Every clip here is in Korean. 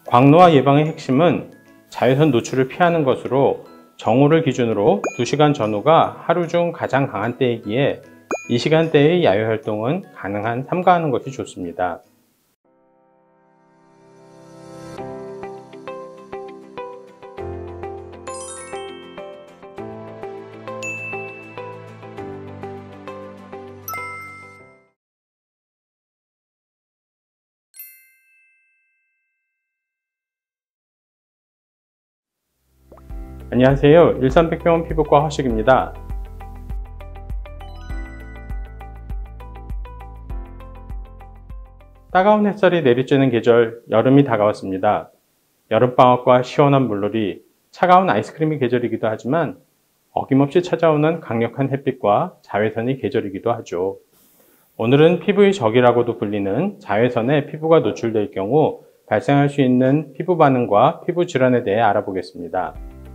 광노화 예방의 핵심은 자외선 노출을 피하는 것으로 정오를 기준으로 2시간 전후가 하루 중 가장 강한 때이기에 이 시간대의 야외 활동은 가능한 삼가하는 것이 좋습니다. 안녕하세요. 일산백병원 피부과 허식입니다. 따가운 햇살이 내리쬐는 계절, 여름이 다가왔습니다. 여름방학과 시원한 물놀이, 차가운 아이스크림이 계절이기도 하지만 어김없이 찾아오는 강력한 햇빛과 자외선이 계절이기도 하죠. 오늘은 피부의 적이라고도 불리는 자외선에 피부가 노출될 경우 발생할 수 있는 피부 반응과 피부 질환에 대해 알아보겠습니다.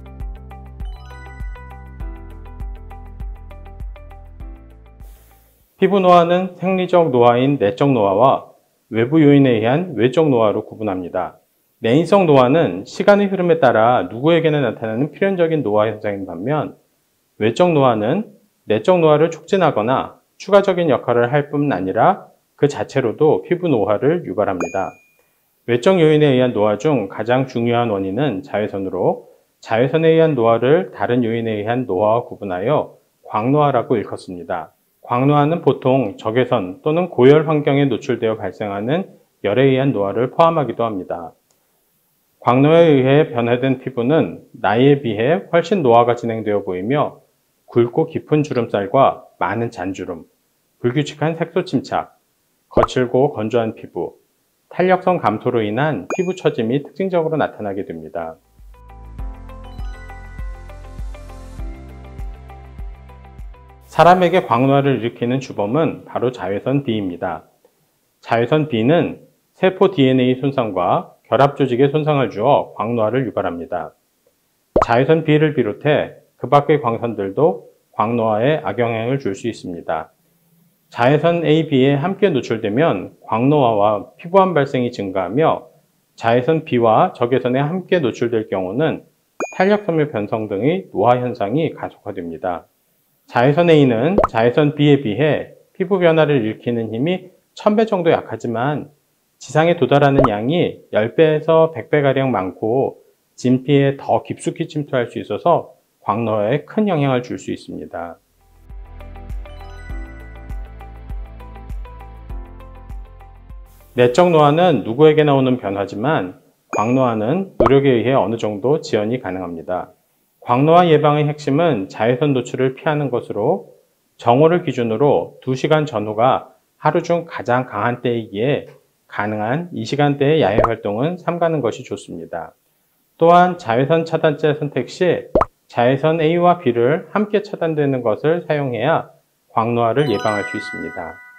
피부 노화는 생리적 노화인 내적 노화와 외부 요인에 의한 외적 노화로 구분합니다. 내인성 노화는 시간의 흐름에 따라 누구에게나 나타나는 필연적인 노화 현상인 반면, 외적 노화는 내적 노화를 촉진하거나 추가적인 역할을 할 뿐 아니라 그 자체로도 피부 노화를 유발합니다. 외적 요인에 의한 노화 중 가장 중요한 원인은 자외선으로, 자외선에 의한 노화를 다른 요인에 의한 노화와 구분하여 광노화라고 일컫습니다. 광노화는 보통 적외선 또는 고열 환경에 노출되어 발생하는 열에 의한 노화를 포함하기도 합니다. 광노화에 의해 변화된 피부는 나이에 비해 훨씬 노화가 진행되어 보이며 굵고 깊은 주름살과 많은 잔주름, 불규칙한 색소 침착, 거칠고 건조한 피부, 탄력성 감소로 인한 피부 처짐이 특징적으로 나타나게 됩니다. 사람에게 광노화를 일으키는 주범은 바로 자외선 B입니다. 자외선 B는 세포 DNA 손상과 결합 조직에 손상을 주어 광노화를 유발합니다. 자외선 B를 비롯해 그 밖의 광선들도 광노화에 악영향을 줄 수 있습니다. 자외선 A, B에 함께 노출되면 광노화와 피부암 발생이 증가하며, 자외선 B와 적외선에 함께 노출될 경우는 탄력섬유 변성 등의 노화 현상이 가속화됩니다. 자외선 A는 자외선 B에 비해 피부 변화를 일으키는 힘이 1000배 정도 약하지만 지상에 도달하는 양이 10배에서 100배가량 많고 진피에 더 깊숙이 침투할 수 있어서 광노화에 큰 영향을 줄 수 있습니다. 내적 노화는 누구에게나 오는 변화지만 광노화는 노력에 의해 어느 정도 지연이 가능합니다. 광노화 예방의 핵심은 자외선 노출을 피하는 것으로 정오를 기준으로 2시간 전후가 하루 중 가장 강한 때이기에 가능한 이 시간대의 야외 활동은 삼가는 것이 좋습니다. 또한 자외선 차단제 선택 시 자외선 A와 B를 함께 차단되는 것을 사용해야 광노화를 예방할 수 있습니다.